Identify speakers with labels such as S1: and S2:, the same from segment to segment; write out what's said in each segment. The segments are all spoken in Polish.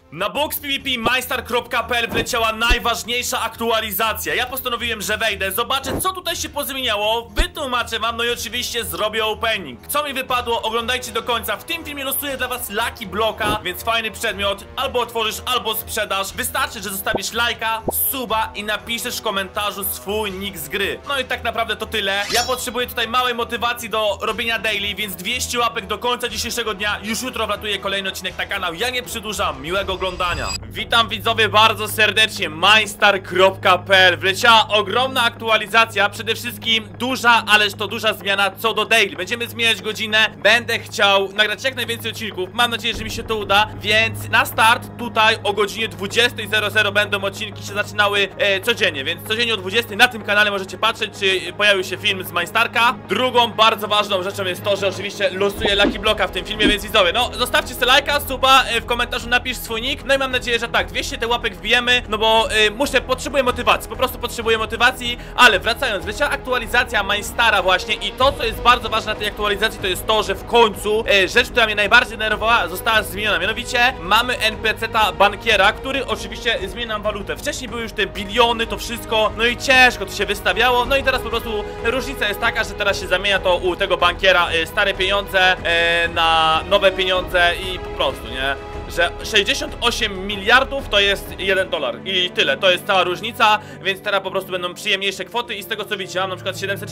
S1: Na boxpvpmeister.pl wleciała najważniejsza aktualizacja. Ja postanowiłem, że wejdę, zobaczę co tutaj się pozmieniało, wytłumaczę wam, no i oczywiście zrobię opening. Co mi wypadło, oglądajcie do końca. W tym filmie losuję dla was Lucky Blocka, więc fajny przedmiot, albo otworzysz, albo sprzedasz. Wystarczy, że zostawisz lajka, suba i napiszesz w komentarzu swój nick z gry. No i tak naprawdę to tyle. Ja potrzebuję tutaj małej motywacji do robienia daily, więc 200 łapek do końca dzisiejszego dnia. Już jutro wlatuje kolejny odcinek na kanał. Ja nie przedłużam, miłego oglądania. Witam widzowie bardzo serdecznie. Meister.pl wleciała ogromna aktualizacja, przede wszystkim duża, ależ to duża zmiana co do daily. Będziemy zmieniać godzinę, będę chciał nagrać jak najwięcej odcinków, mam nadzieję, że mi się to uda, więc na start tutaj o godzinie 20:00 będą odcinki się zaczynały codziennie, więc codziennie o 20:00 na tym kanale możecie patrzeć, czy pojawił się film z Meisterka. Drugą bardzo ważną rzeczą jest to, że oczywiście losuję Lucky Blocka w tym filmie, więc widzowie, no zostawcie sobie lajka, suba, w komentarzu napisz swój nick, no i mam nadzieję, że tak, 200 te łapek wbijemy, no bo potrzebuję motywacji, po prostu potrzebuję motywacji, ale wracając, leciała aktualizacja Meistera właśnie i to, co jest bardzo ważne na tej aktualizacji, to jest to, że w końcu rzecz, która mnie najbardziej denerwowała, została zmieniona, mianowicie mamy NPC-ta bankiera, który oczywiście zmienia nam walutę. Wcześniej były już te biliony, to wszystko, no i ciężko to się wystawiało, no i teraz po prostu różnica jest taka, że teraz się zamienia to u tego bankiera stare pieniądze na nowe pieniądze i po prostu, nie? Że 68 miliardów to jest $1 i tyle, to jest cała różnica, więc teraz po prostu będą przyjemniejsze kwoty i z tego co widziałem, na przykład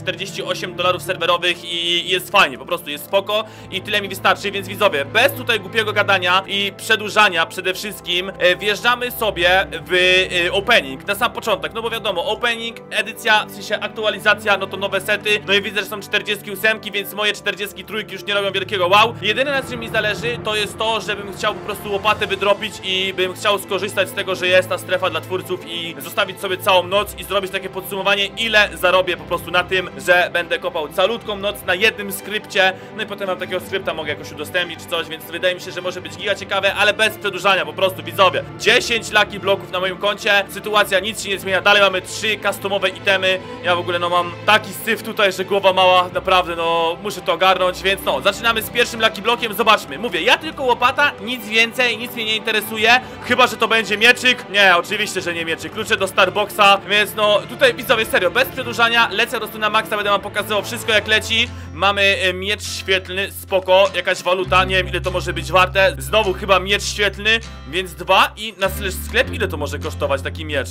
S1: $748 serwerowych i jest fajnie, po prostu jest spoko i tyle mi wystarczy, więc widzowie, bez tutaj głupiego gadania i przedłużania przede wszystkim wjeżdżamy sobie w opening na sam początek, no bo wiadomo, opening, edycja, w sensie aktualizacja, no to nowe sety, no i widzę, że są 48, więc moje 43 już nie robią wielkiego wow. Jedyne na czym mi zależy to jest to, żebym chciał po prostu łopatę wydropić i bym chciał skorzystać z tego, że jest ta strefa dla twórców i zostawić sobie całą noc i zrobić takie podsumowanie, ile zarobię po prostu na tym, że będę kopał calutką noc na jednym skrypcie, no i potem mam takiego skrypta mogę jakoś udostępnić czy coś, więc wydaje mi się, że może być giga ciekawe, ale bez przedłużania, po prostu widzowie, 10 Lucky Blocków na moim koncie, sytuacja nic się nie zmienia, dalej mamy 3 customowe itemy, ja w ogóle no mam taki syf tutaj, że głowa mała, naprawdę no muszę to ogarnąć, więc no, zaczynamy z pierwszym Lucky Blockiem, zobaczmy, mówię, ja tylko łopata, nic więcej, nic mnie nie interesuje, chyba że to będzie mieczyk. Nie, oczywiście, że nie mieczyk. Klucze do Starboxa, więc no tutaj widzowie, serio, bez przedłużania, lecę po prostu na maksa, będę wam pokazywał wszystko jak leci. Mamy miecz świetlny, spoko, jakaś waluta, nie wiem ile to może być warte. Znowu chyba miecz świetlny, więc 2 i na sklep ile to może kosztować taki miecz?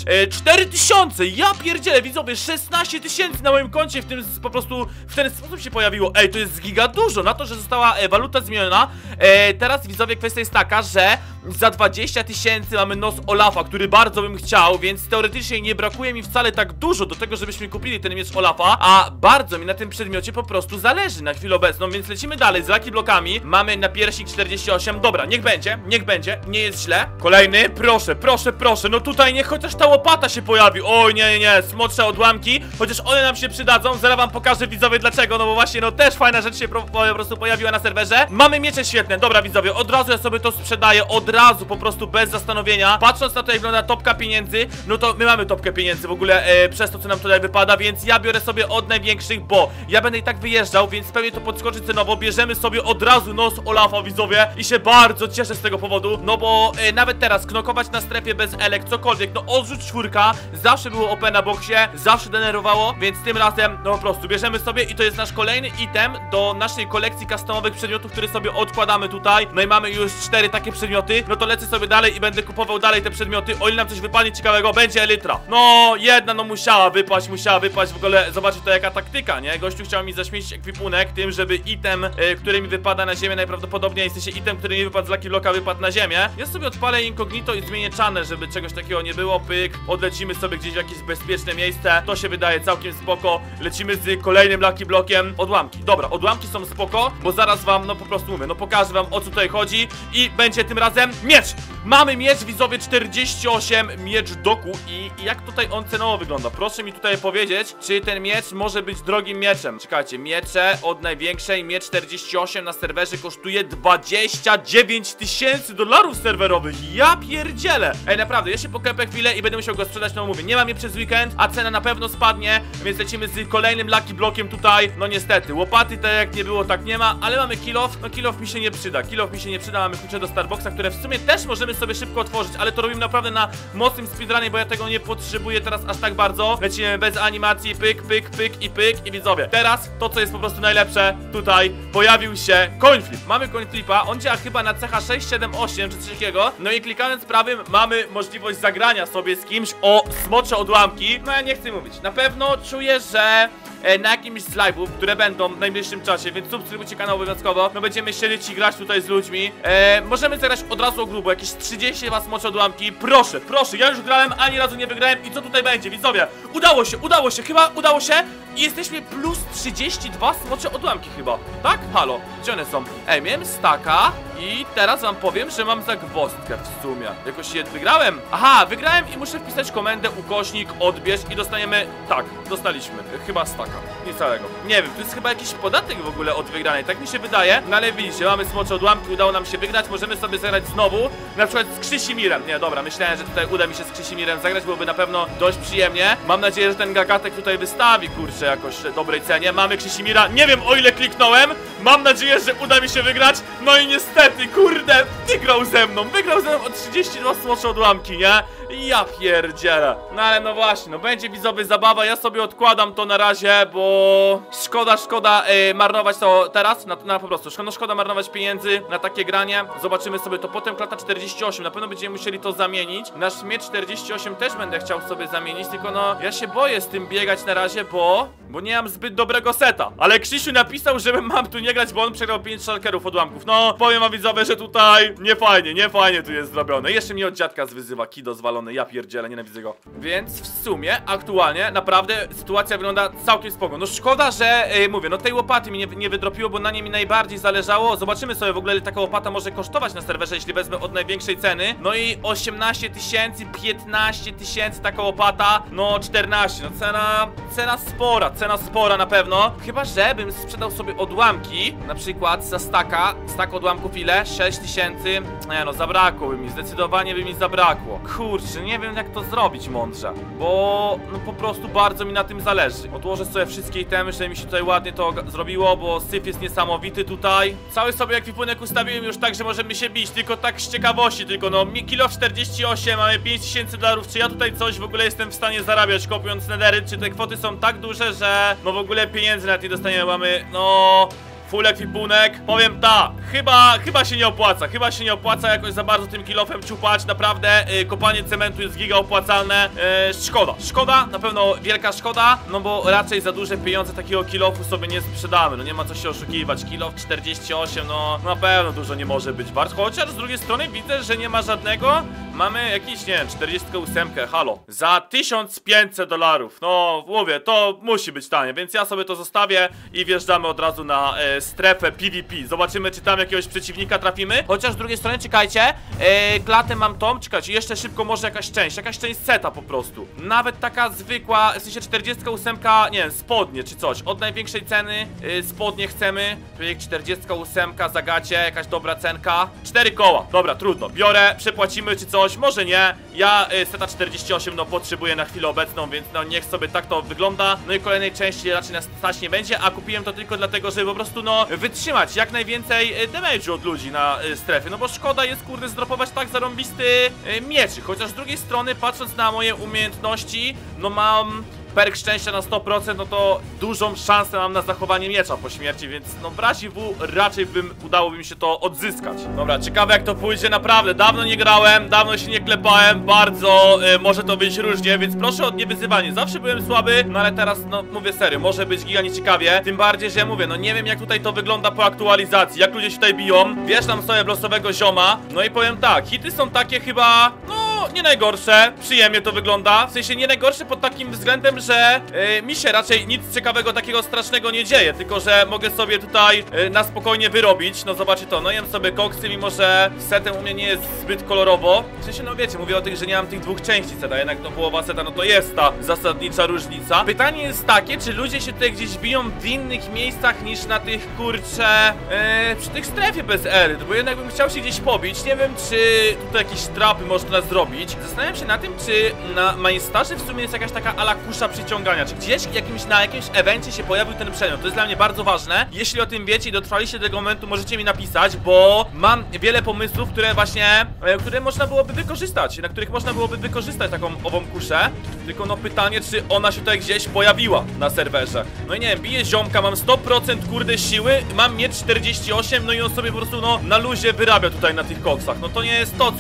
S1: 4000, ja pierdzielę, widzowie, 16 000 na moim koncie w tym po prostu w ten sposób się pojawiło. Ej, to jest giga dużo, na to, że została waluta zmieniona. Teraz widzowie, kwestia jest taka, że za 20 000 mamy nos Olafa, który bardzo bym chciał, więc teoretycznie nie brakuje mi wcale tak dużo do tego, żebyśmy kupili ten miecz Olafa, a bardzo mi na tym przedmiocie po prostu zależy na chwilę obecną, więc lecimy dalej z Lucky Blockami. Mamy na piersik 48, dobra, niech będzie, nie jest źle. Kolejny, proszę, proszę, proszę, no tutaj niech chociaż ta łopata się pojawi. Oj, nie, smocze odłamki, chociaż one nam się przydadzą, zaraz wam pokażę widzowie dlaczego, no bo właśnie, no też fajna rzecz się po prostu pojawiła na serwerze. Mamy miecze świetne, dobra widzowie, od razu ja sobie to sprzedaję, od razu, po prostu bez zastanowienia. Patrząc na to jak wygląda topka pieniędzy, no to my mamy topkę pieniędzy w ogóle przez to co nam tutaj wypada, więc ja biorę sobie od największych, bo ja będę i tak wyjeżdżał, więc pewnie to podskoczy cenowo. Bierzemy sobie od razu nos Olafa widzowie i się bardzo cieszę z tego powodu, no bo nawet teraz knokować na strefie bez elek, cokolwiek, no odrzuć 4 zawsze było OP na boxie, zawsze denerwowało, więc tym razem no po prostu bierzemy sobie i to jest nasz kolejny item do naszej kolekcji customowych przedmiotów, które sobie odkładamy tutaj. No i mamy już 4 takie przedmioty, no to lecę sobie dalej i będę kupował dalej te przedmioty, o ile nam coś wypadnie ciekawego, będzie elytra. No, jedna no musiała wypaść, w ogóle zobaczcie to jaka taktyka, nie? Gościu chciał mi zaśmiecić ekwipunek tym, żeby item, który mi wypada na ziemię najprawdopodobniej, w sensie item, który mi wypadł z Lucky Blocka wypadł na ziemię. Ja sobie odpalę incognito i zmienię channel, żeby czegoś takiego nie było, pyk, odlecimy sobie gdzieś w jakieś bezpieczne miejsce, to się wydaje całkiem spoko. Lecimy z kolejnym Lucky Blockiem, odłamki. Dobra, odłamki są spoko, bo zaraz wam, no po prostu mówię, no pokażę wam o co tutaj chodzi i będzie tym razem miecz! Mamy miecz, widzowie, 48, miecz doku i jak tutaj on cenowo wygląda? Proszę mi tutaj powiedzieć, czy ten miecz może być drogim mieczem. Czekajcie, miecze od największej, miecz 48 na serwerze kosztuje 29 000 serwerowych. Ja pierdzielę! Ej, naprawdę, ja się poklepę chwilę i będę musiał go sprzedać, no mówię, nie mam je przez weekend, a cena na pewno spadnie, więc lecimy z kolejnym Lucky Blockiem tutaj. No niestety, łopaty tak jak nie było, tak nie ma, ale mamy kill off. No kill off mi się nie przyda, mamy klucze do Starboxa. Startboxa, które w sumie też możemy sobie szybko otworzyć, ale to robimy naprawdę na mocnym speedrunie, bo ja tego nie potrzebuję teraz aż tak bardzo. Lecimy bez animacji, pyk, pyk, pyk i pyk. I widzowie, teraz to, co jest po prostu najlepsze, tutaj pojawił się coinflip. Mamy coinflipa, on działa chyba na cecha 6, 7, 8 czy coś takiego. No i klikając prawym mamy możliwość zagrania sobie z kimś o smocze odłamki. No ja nie chcę mówić, na pewno czuję, że na jakimś z live'ów, które będą w najbliższym czasie, więc subskrybujcie kanał obowiązkowo. No będziemy siedzieć i grać tutaj z ludźmi. Możemy zagrać od razu o grubo, jakieś 30 was smocze odłamki. Proszę, proszę, ja już grałem, ani razu nie wygrałem. I co tutaj będzie, widzowie? Udało się, chyba udało się. I jesteśmy plus 32 smocze odłamki chyba. Tak? Halo, gdzie one są? Miałem staka i teraz wam powiem, że mam zagwozdkę w sumie. Jakoś je wygrałem. Aha, wygrałem i muszę wpisać komendę ukośnik odbierz i dostaniemy, tak, dostaliśmy chyba staka, niecałego. Nie wiem, to jest chyba jakiś podatek w ogóle od wygranej, tak mi się wydaje. No ale widzicie, mamy smocze odłamki, udało nam się wygrać. Możemy sobie zagrać znowu, na przykład z Krzysimirem. Nie, dobra, myślałem, że tutaj uda mi się z Krzysimirem zagrać, byłoby na pewno dość przyjemnie. Mam nadzieję, że ten gagatek tutaj wystawi, kurczę, jakoś dobrej cenie. Mamy Krzysimira, nie wiem o ile kliknąłem. Mam nadzieję, że uda mi się wygrać. No i niestety, kurde, wygrał ze mną o 32 smocze odłamki, nie? Ja pierdzielę. No ale no właśnie, no będzie widzowy zabawa. Ja sobie odkładam to na razie, bo szkoda marnować to teraz, po prostu szkoda marnować pieniędzy na takie granie. Zobaczymy sobie to potem. Klata 48, na pewno będziemy musieli to zamienić. Nasz miecz 48 też będę chciał sobie zamienić, tylko no ja się boję z tym biegać na razie, bo nie mam zbyt dobrego seta. Ale Krzysiu napisał, żebym mam tu nie grać, bo on przegrał 5 szalkerów odłamków. No, powiem wam widzowie, że tutaj nie fajnie tu jest zrobione. Jeszcze mnie od dziadka zwyzywa, kido zwalony, ja pierdzielę, nienawidzę go. Więc w sumie, aktualnie, naprawdę sytuacja wygląda całkiem spoko. No szkoda, że, mówię, no tej łopaty mi nie wydropiło, bo na niej mi najbardziej zależało. Zobaczymy sobie w ogóle, ile taka łopata może kosztować na serwerze, jeśli wezmę od największej ceny. No i 18 tysięcy, 15 tysięcy taka łopata, no 14, no cena spora na pewno. Chyba, że bym sprzedał sobie odłamki, na przykład za stak odłamków ile? 6 tysięcy. Nie no, zabrakłoby mi, zdecydowanie by mi zabrakło. Kurczę, nie wiem jak to zrobić mądrze, bo no po prostu bardzo mi na tym zależy. Odłożę sobie wszystkie itemy, żeby mi się tutaj ładnie to zrobiło, bo syf jest niesamowity tutaj. Cały sobie ekwipunek ustawiłem już tak, że możemy się bić, tylko tak z ciekawości, tylko no kilo 48, mamy 5000 dolarów. Czy ja tutaj coś w ogóle jestem w stanie zarabiać kopiąc nedery? Czy te kwoty są tak duże, że no w ogóle pieniędzy na nie dostaniemy? Mamy, no... full ekwipunek, powiem tak, chyba się nie opłaca jakoś za bardzo tym kilofem ciupać, naprawdę, kopanie cementu jest giga opłacalne, szkoda, na pewno wielka szkoda, no bo raczej za duże pieniądze takiego kilofu sobie nie sprzedamy, no nie ma co się oszukiwać, kilof 48, no na pewno dużo nie może być wart, chociaż z drugiej strony widzę, że nie ma żadnego, mamy jakiś, nie wiem, 48, halo, za 1500 dolarów, no mówię, to musi być tanie, więc ja sobie to zostawię i wjeżdżamy od razu na strefę PvP. Zobaczymy, czy tam jakiegoś przeciwnika trafimy. Chociaż z drugiej strony, czekajcie, klatę mam tą, czekajcie, jeszcze szybko może jakaś część seta po prostu. Nawet taka zwykła, w sensie 48, nie wiem, spodnie czy coś. Od największej ceny spodnie chcemy. Projekt 48, zagacie, jakaś dobra cenka. 4 koła, dobra, trudno. Biorę, przepłacimy czy coś, może nie. Ja seta 48, no potrzebuję na chwilę obecną, więc no niech sobie tak to wygląda. No i kolejnej części raczej nas stać nie będzie, a kupiłem to tylko dlatego, żeby po prostu no wytrzymać jak najwięcej damage'u od ludzi na strefie, no bo szkoda jest kurde zdropować tak zarąbisty mieczy, chociaż z drugiej strony patrząc na moje umiejętności, no mam perk szczęścia na 100%, no to dużą szansę mam na zachowanie miecza po śmierci, więc no w razie W raczej udałoby mi się to odzyskać. Dobra, ciekawe jak to pójdzie, naprawdę, dawno nie grałem, dawno się nie klepałem, bardzo może to być różnie, więc proszę o niewyzywanie, zawsze byłem słaby, no ale teraz, no mówię serio, może być giga nieciekawie, tym bardziej, że ja mówię, no nie wiem jak tutaj to wygląda po aktualizacji, jak ludzie się tutaj biją, wjeżdżam sobie w losowego zioma, no i powiem tak, hity są takie chyba, no nie najgorsze, przyjemnie to wygląda, w sensie nie najgorsze pod takim względem, że mi się raczej nic ciekawego takiego strasznego nie dzieje, tylko że mogę sobie tutaj na spokojnie wyrobić, no zobaczcie to, no jem sobie koksy, mimo że setem u mnie nie jest zbyt kolorowo, w sensie no wiecie, mówię o tych, że nie mam tych dwóch części seta, jednak no połowa seta, no to jest ta zasadnicza różnica. Pytanie jest takie, czy ludzie się tutaj gdzieś biją w innych miejscach niż na tych, kurcze, przy tych strefie bez ery, bo jednak bym chciał się gdzieś pobić, nie wiem czy tutaj jakieś trapy można zrobić, zrobić. Zastanawiam się na tym, czy na Majstarze w sumie jest jakaś taka ala kusza przyciągania. Czy gdzieś na jakimś evencie się pojawił ten przedmiot. To jest dla mnie bardzo ważne. Jeśli o tym wiecie i dotrwaliście do tego momentu, możecie mi napisać, bo mam wiele pomysłów, które właśnie, które można byłoby wykorzystać, na których można byłoby wykorzystać taką ową kuszę. Tylko no pytanie, czy ona się tutaj gdzieś pojawiła na serwerze. No i nie wiem, biję ziomka, mam 100% kurde siły, mam miecz 48, no i on sobie po prostu no na luzie wyrabia tutaj na tych koksach. No to nie jest to,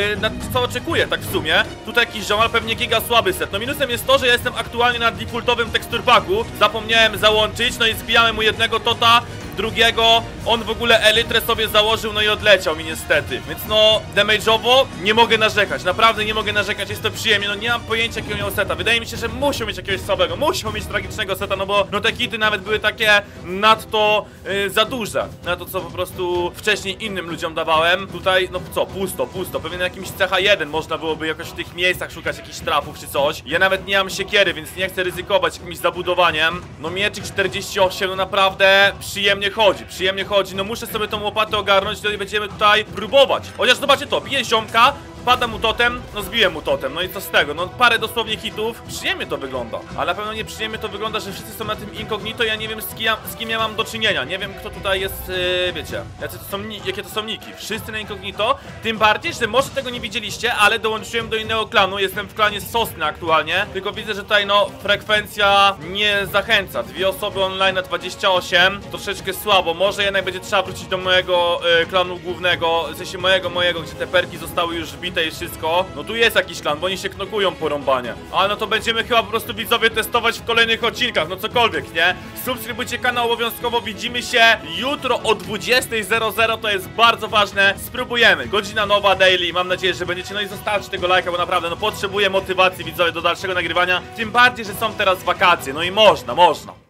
S1: co oczekuję tak w sumie. Tutaj jakiś ziomal, pewnie giga słaby set. No minusem jest to, że ja jestem aktualnie na defaultowym teksturpaku. Zapomniałem załączyć, no i zbijamy mu jednego tota, drugiego, on w ogóle elytrę sobie założył, no i odleciał mi niestety. Więc no, damage'owo nie mogę narzekać, naprawdę nie mogę narzekać, jest to przyjemnie, no nie mam pojęcia jakiego miał seta. Wydaje mi się, że musiał mieć jakiegoś słabego, musiał mieć tragicznego seta, no bo no te hity nawet były takie nadto za duże, na to co po prostu wcześniej innym ludziom dawałem. Tutaj, no co, pusto, pewnie na jakimś CH1 można byłoby jakoś w tych miejscach szukać jakichś trafów czy coś. Ja nawet nie mam siekiery, więc nie chcę ryzykować jakimś zabudowaniem. No mieczyk 48, no naprawdę przyjemnie chodzi, no muszę sobie tą łopatę ogarnąć, to będziemy tutaj próbować. Chociaż zobaczcie to, bije ziomka, pada mu totem, no zbiję mu totem, no i co z tego, no parę dosłownie hitów, przyjemnie to wygląda, ale na pewno nieprzyjemnie to wygląda, że wszyscy są na tym incognito, ja nie wiem z kim ja mam do czynienia, nie wiem kto tutaj jest, wiecie, jakie to są niki, wszyscy na incognito, tym bardziej, że może tego nie widzieliście, ale dołączyłem do innego klanu, jestem w klanie Sosny aktualnie, tylko widzę, że tutaj no frekwencja nie zachęca, 2 osoby online na 28, troszeczkę słabo, może jednak będzie trzeba wrócić do mojego klanu głównego, w sensie mojego, gdzie te perki zostały już wbite i wszystko. No tu jest jakiś klan, bo oni się knokują po rąbanie. Ale no to będziemy chyba po prostu widzowie testować w kolejnych odcinkach, no cokolwiek, nie? Subskrybujcie kanał obowiązkowo, widzimy się jutro o 20:00, to jest bardzo ważne. Spróbujemy, godzina nowa daily, mam nadzieję, że będziecie, no i zostawcie tego lajka, bo naprawdę, no potrzebuję motywacji widzowie do dalszego nagrywania, tym bardziej, że są teraz wakacje, no i można.